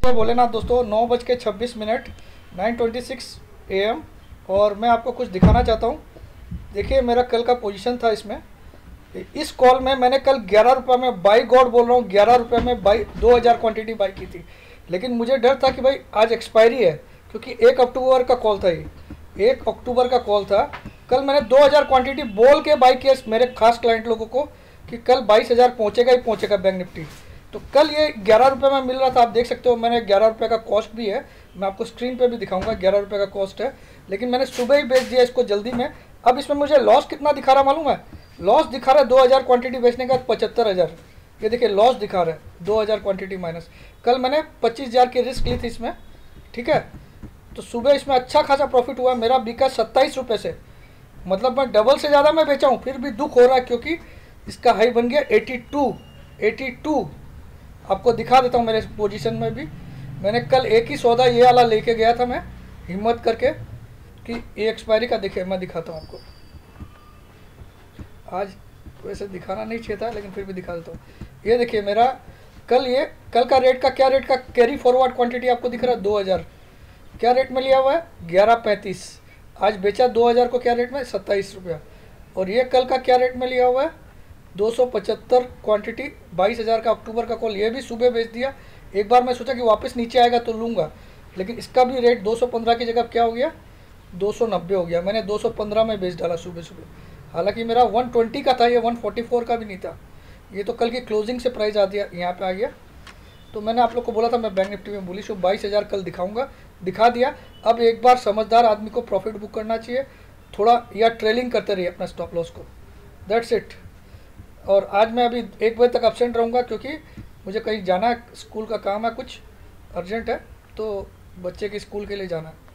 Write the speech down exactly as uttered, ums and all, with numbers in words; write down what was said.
जय भोलेनाथ दोस्तों, नौ बज के छब्बीस minute nine twenty six A M और मैं आपको कुछ दिखाना चाहता हूँ। देखिए मेरा कल का पोजीशन था इसमें। इस कॉल में मैंने कल ग्यारह रुपये में बाई गॉड बोल रहा हूँ, ग्यारह रुपये में बाई दो हज़ार क्वांटिटी बाई की थी। लेकिन मुझे डर था कि भाई आज एक्सपायरी है, क्योंकि एक अक्टूबर का कॉल था, ये एक अक्टूबर का कॉल था। कल मैंने दो हज़ार क्वांटिटी बोल के बाई किया मेरे खास क्लाइंट लोगों को कि कल बाईस हज़ार पहुँचेगा ही पहुँचेगा बैंक निफ्टी। तो कल ये ग्यारह रुपये में मिल रहा था, आप देख सकते हो। मैंने ग्यारह रुपये का कॉस्ट भी है, मैं आपको स्क्रीन पे भी दिखाऊंगा, ग्यारह रुपये का कॉस्ट है। लेकिन मैंने सुबह ही बेच दिया इसको जल्दी में। अब इसमें मुझे लॉस कितना दिखा रहा मालूम है? लॉस दिखा रहा है दो हज़ार क्वांटिटी बेचने का पचहत्तर हज़ार। ये देखिए लॉस दिखा रहा है दो हज़ार क्वांटिटी माइनस। कल मैंने पच्चीस हज़ार की रिस्क ली थी इसमें, ठीक है। तो सुबह इसमें अच्छा खासा प्रॉफिट हुआ। मेरा बिका सत्ताईस रुपये से, मतलब मैं डबल से ज़्यादा मैं बेचा हूँ। फिर भी दुख हो रहा है क्योंकि इसका हाई बन गया एटी टू एटी टू। आपको दिखा देता हूँ मेरे पोजीशन में भी। मैंने कल एक ही सौदा ये वाला लेके गया था मैं, हिम्मत करके, कि ये एक्सपायरी का देखिए मैं दिखाता हूँ आपको। आज वैसे दिखाना नहीं चाहिए था लेकिन फिर भी दिखा देता हूँ। ये देखिए मेरा कल ये कल का रेट का क्या रेट का कैरी फॉरवर्ड क्वांटिटी आपको दिख रहा है दो हज़ार। क्या रेट में लिया हुआ है? ग्यारह पैंतीस। आज बेचा दो हज़ार को क्या रेट में? सत्ताईस रुपया। और ये कल का क्या रेट में लिया हुआ है? दो सौ पचहत्तर क्वांटिटी, बाईस हज़ार का अक्टूबर का कॉल। ये भी सुबह बेच दिया। एक बार मैं सोचा कि वापस नीचे आएगा तो लूँगा, लेकिन इसका भी रेट दो सौ पंद्रह की जगह क्या हो गया? दो सौ नब्बे हो गया। मैंने दो सौ पंद्रह में बेच डाला सुबह सुबह। हालांकि मेरा एक सौ बीस का था, ये एक सौ चौवालीस का भी नहीं था। ये तो कल की क्लोजिंग से प्राइस आ दिया, यहाँ पे आ गया। तो मैंने आप लोग को बोला था मैं बैंक निफ्टी में बुलिश हूँ, बाईस हज़ार कल दिखाऊंगा, दिखा दिया। अब एक बार समझदार आदमी को प्रॉफिट बुक करना चाहिए थोड़ा, या ट्रेलिंग करते रहिए अपना स्टॉप लॉस को। That's it. और आज मैं अभी एक बजे तक एब्सेंट रहूँगा क्योंकि मुझे कहीं जाना है, स्कूल का काम है, कुछ अर्जेंट है, तो बच्चे के स्कूल के लिए जाना है।